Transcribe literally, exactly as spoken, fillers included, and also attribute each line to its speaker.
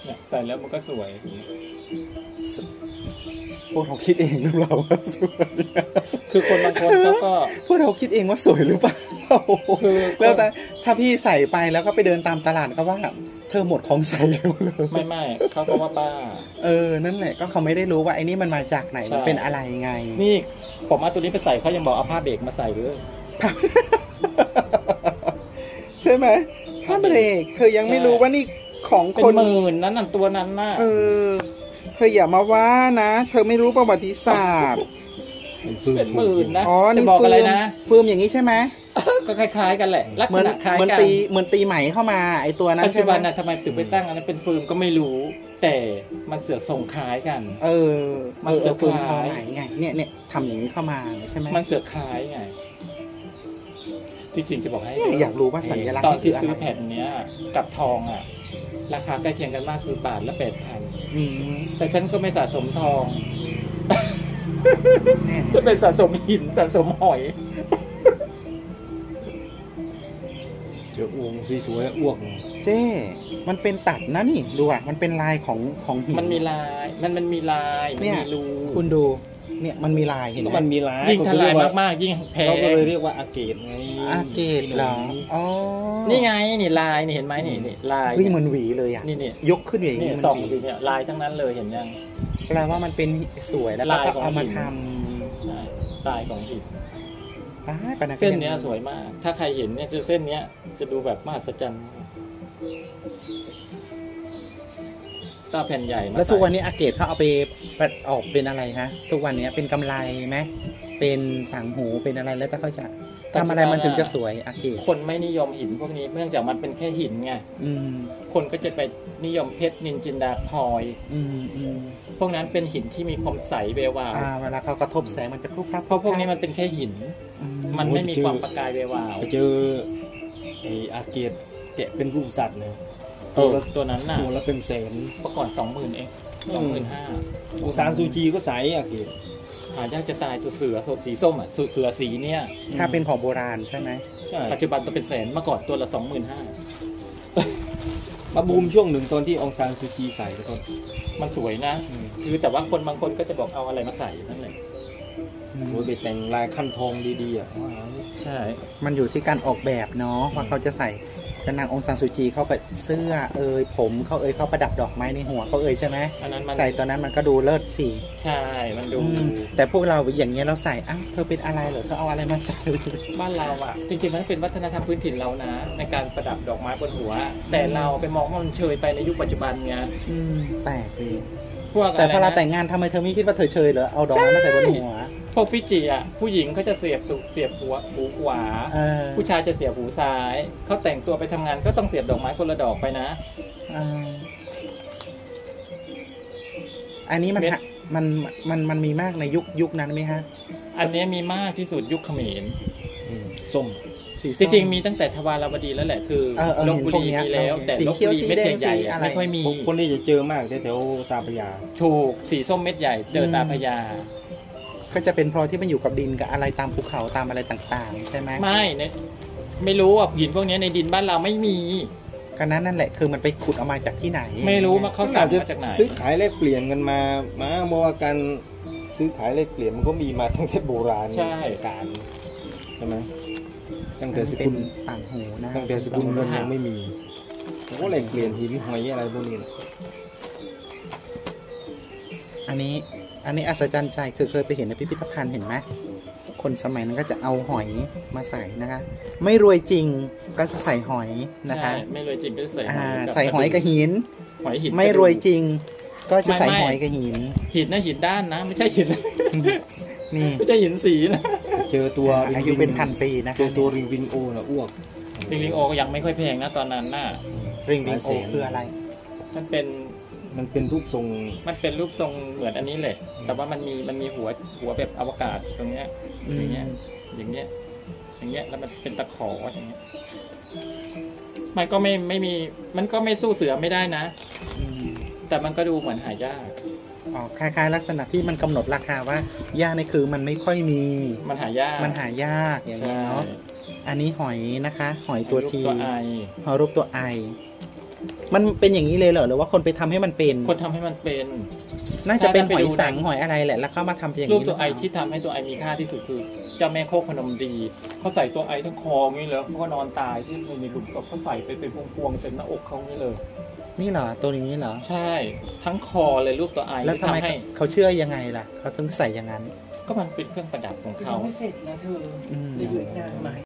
Speaker 1: เนี่ยใส่แล้วมันก็สวย
Speaker 2: พวกเราคิดเองหรือเปล่าว่าสวย
Speaker 1: คือคนบางคนเขาก็
Speaker 2: พวกเราคิดเองว่าสวยหรือเปล่าคือแล้วแต่ถ้าพี่ใส่ไปแล้วก็ไปเดินตามตลาดก็ว่าเธอหมดของใส่แล้วเลย
Speaker 1: ไม่ไม่เขาก็ว่าบ้า
Speaker 2: เออนั่นแหละก็เขาไม่ได้รู้ว่าไอ้นี่มันมาจากไหนมันเป็นอะไรไง
Speaker 1: นี่ผมเอาตัวนี้ไปใส่เขายังบอกเอาผ้าเบรกมาใส่เลย
Speaker 2: ใช่ไหมผ้าเบรกเธอยังไม่รู้ว่านี่ของคน
Speaker 1: หมื่นนั้นนั่นตัวนั้นน่ะ
Speaker 2: เออเธออย่ามาว่านะเธอไม่รู้ประวัติศาสตร์
Speaker 1: เป็นหมื่นนะ
Speaker 2: อ๋อนี่บอกอะไรนะฟืมอย่างนี้ใช่ไหม
Speaker 1: ก็คล้ายๆกันแหละลักษณะคล้ายกัน
Speaker 2: เหมือนตีเหมือนตีไหมเข้ามาไอตัวนั้น
Speaker 1: ปัจจุบันน่ะทำไมถึงไปตั้งอันนั้นเป็นฟืมก็ไม่รู้แต่มันเสือกส่งคล้ายกัน
Speaker 2: เออมันเสือกฟืมทอไหมไงเนี่ยเนี่ยทำอย่างนี้เข้ามาใช่ไหม
Speaker 1: มันเสือกคล้ายไงจริงๆจะบอกให้
Speaker 2: อยากรู้ว่าสัญลักษณ์
Speaker 1: ตอนที่ซื้อแผ่นเนี้ยกับทองอ่ะราคาใกล้เคียงกันมากคือบาทละแปดพันแต่ฉันก็ไม่สะสมทองจะเป็นสะสมหินสะสมหอย
Speaker 3: เจออ้วงสวยๆอ้วก
Speaker 2: เจ้มันเป็นตัดนะนี่ดูอ่ะมันเป็นลายของของหิน
Speaker 1: มันมีลายมันมันมีลายมันมีรู
Speaker 2: คุณดูเนี่ยมันมีลายเห็นไหม
Speaker 3: มันมีลาย
Speaker 1: ยิ่งทลายมากๆยิ่งแพง
Speaker 3: เราก็เลยเรียกว่าอาเกตไง
Speaker 2: อาเกตเหรออ๋อ
Speaker 1: นี่ไงนี่ลายนี่เห็นไหมนี่นี่ลาย
Speaker 2: เฮ้ยมันหวีเลยอ่ะ
Speaker 1: นี่นี่
Speaker 2: ยกขึ้นอย่าง
Speaker 1: นี้สองทีเนี่ยลายทั้งนั้นเลยเห็นยัง
Speaker 2: แปลว่ามันเป็นสวยแล้วก็เอามาท
Speaker 1: ำใช่ลายของหิน
Speaker 2: เส้
Speaker 1: นเนี้ยสวยมากถ้าใครเห็นเนี่ยจะเส้นเนี้ยจะดูแบบมหัศจรรย์ตาแผ่นใหญ่
Speaker 2: แล้วทุกวันนี้อาเกตเขาเอาไปออกเป็นอะไรฮะทุกวันนี้เป็นกำไรไหมเป็นต่างหูเป็นอะไรแล้วแต่เขาจะทำอะไรมันถึงจะสวยอาเกต
Speaker 1: คนไม่นิยมหินพวกนี้เนื่องจากมันเป็นแค่หินไงคนก็จะไปนิยมเพชรนินจินดาพลอยพวกนั้นเป็นหินที่มีความใสเบลวาว
Speaker 2: เวลาเขากระทบแสงมันจะพลุกพลับ
Speaker 1: เพราะพวกนี้มันเป็นแค่หินมันไม่มีความประกายเบลวาว
Speaker 3: ไปเจอไออาเกตแกะเป็นรูปสัตว์เลย
Speaker 1: ตัวนั้นน่ะ
Speaker 3: ตัวละเป็นแสน
Speaker 1: เมื่อก่อนสองหมื่นเองสองหมื่นห้า
Speaker 3: องซานซูจีก็ใสอาเกต
Speaker 1: หายากจะตายตัวเสือสีส้มอ่ะเสือสีเนี่ย
Speaker 2: ถ้าเป็นของโบราณใช่ไหม
Speaker 1: ใช่ปัจจุบันตัวเป็นแสนเมื่อก่อนตัวละสองหมื่นห้า
Speaker 3: มาบูมช่วงหนึ่งตอนที่องซานซูจีใส่แล้วก็
Speaker 1: มันสวยนะคือแต่ว่าคนบางคนก็จะบอกเอาอะไรมาใส่นั่นแหละ
Speaker 3: โอ้ยไปแต่งลายขั้นทองดีๆอ่ะ
Speaker 1: ใช่
Speaker 2: มันอยู่ที่การออกแบบเนาะว่าเขาจะใส่นางองซานซูจีเขาไปเสื้อเอ่ยผมเขาเอ่ยเขาประดับดอกไม้ในหัวเขาเอ่ยใช่ไหมใส่ตอนนั้นมันก็ดูเลิศสิ
Speaker 1: ใช่มันดู
Speaker 2: แต่พวกเราอย่างเงี้ยเราใส่อ้าวเธอเป็นอะไรเหรอเธอเอาอะไรมาใส่
Speaker 1: บ้านเราอ่ะจริงๆมันเป็นวัฒนธรรมพื้นถิ่นเรานะในการประดับดอกไม้บนหัวแต่เราไปมองว่ามันเชยไปในยุคปัจจุบันไง
Speaker 2: แปลกดีแต่พอเราแต่งงานทำไมเธอไม่คิดว่าเธอเชยเหรอเอาดอกไม้มาใส่บนหัว
Speaker 1: พวกฟิจิอ่ะผู้หญิงเขาจะเสียบเสียบหัวหูขวาผู้ชายจะเสียบหูซ้ายเขาแต่งตัวไปทำงานก็ต้องเสียบดอกไม้คนละดอกไปนะ
Speaker 2: อันนี้มันมันมันมันมีมากในยุคยุคนั้นไหมฮะ
Speaker 1: อันนี้มีมากที่สุดยุคเขมร
Speaker 3: ส้ม
Speaker 1: จริงๆมีตั้งแต่ทวารวดีแล้วแหละคือลพบุรีมีแล้วแต่ลพบุรีเม็ดใหญ่ๆไม่ค่อยมี
Speaker 3: คนนี้จะเจอมากแถวตาพญา
Speaker 1: ถูกสีส้มเม็ดใหญ่เจอตาพญา
Speaker 2: ก็จะเป็นเพราะที่มันอยู่กับดินกับอะไรตามภูเขาตามอะไรต่างๆใช่ไหม
Speaker 1: ไม่เนี่ยไม่รู้อ่ะหินพวกนี้ในดินบ้านเราไม่มี
Speaker 2: ก็นั้นนั่นแหละคือมันไปขุดออกมาจากที่ไหน
Speaker 1: ไม่รู้มาเขาสั่งมาจากไหน
Speaker 3: ซื้อขายแลกเปลี่ยนกันมามาบอกว่าการซื้อขายแลกเปลี่ยนมันก็มีมาตั้งแต่โบราณ
Speaker 1: ใช่
Speaker 3: การใช่ไหมตั้งแต่สกุล
Speaker 2: ต่างหูนะ
Speaker 3: ตั้งแต่สกุลเงินยังไม่มีก็แลกเปลี่ยนหินหอยอะไรพวกนี้
Speaker 2: อันนี้อันนี้อัศจรรย์ใจคือเคยไปเห็นในพิพิธภัณฑ์เห็นไหมคนสมัยนั้นก็จะเอาหอยมาใส่นะคะไม่รวยจริงก็จะใส่หอยนะคะ
Speaker 1: ไม่รวยจริงก็ใส่หอย
Speaker 2: ใส่หอยกับหินไม่รวยจริงก็จะใส่หอยกับหิน
Speaker 1: หินนะหินด้านนะไม่ใช่หิน
Speaker 2: นี่
Speaker 1: ไม่ใช่หินสีนะ
Speaker 3: เจอตัว
Speaker 2: อายุเป็นพันปีนะ
Speaker 3: เจอตัวริงวิงโอนะอ้วก
Speaker 1: ริงวิงโอยังไม่ค่อยแพงนะตอนนั้นน่ะ
Speaker 2: ริงวิงโอคืออะไร
Speaker 1: มันเป็น
Speaker 3: มันเป็นรูปทรง
Speaker 1: มันเป็นรูปทรงเหมือนอันนี้แหละแต่ว่ามันมีมันมีหัวหัวแบบอวกาศตรงเนี้ยอย่างเงี้ยอย่างเงี้ยอย่างเงี้ยแล้วมันเป็นตะขออย่างเงี้ยมันก็ไม่ไม่มีมันก็ไม่สู้เสือไม่ได้นะแต่มันก็ดูเหมือนหายาก
Speaker 2: อ๋อคล้ายๆลักษณะที่มันกำหนดราคาว่ายากในคือมันไม่ค่อยมี
Speaker 1: มันหายาก
Speaker 2: มันหายากอย่างนี้เนาะอันนี้หอยนะคะหอยตัวที
Speaker 1: ตัวไอ
Speaker 2: หอยรูปตัวไอมันเป็นอย่างนี้เลยเหรอหรือว่าคนไปทำให้มันเป็น
Speaker 1: คนทำให้มันเป็น
Speaker 2: น่าจะเป็นหอย
Speaker 1: ถ้าไปดู
Speaker 2: สัง
Speaker 1: นะ
Speaker 2: หอยอะไรแหละแล้วเข้ามาทำเป็นอย่าง
Speaker 1: รูป
Speaker 2: นี้
Speaker 1: ตัวไอ
Speaker 2: หรืเปล่า
Speaker 1: ที่ทำให้ตัวไอมีค่าที่สุดคือเจ้าแม่โคกพนมดีเขาใส่ตัวไอทั้งคองี้เลยเขาก็นอนตายที่ในหลุมศพเขาใส่ไปเป็นพวงๆเต็มหน้าอกเขางี้เลย
Speaker 2: นี่เหรอตัวนี้เหรอ
Speaker 1: ใช่ ทั้งคอเลยรูปตัวไอ
Speaker 2: แล้วทำไม
Speaker 1: ให้
Speaker 2: เขาเชื่อยังไงล่ะเขาถึงใส่อย่างนั้น
Speaker 1: ก็มันเป็นเครื่องประดับของเขา
Speaker 4: ไม่เสร็จนะเธอ
Speaker 2: อืม
Speaker 4: จะอยู่อีกนานไหม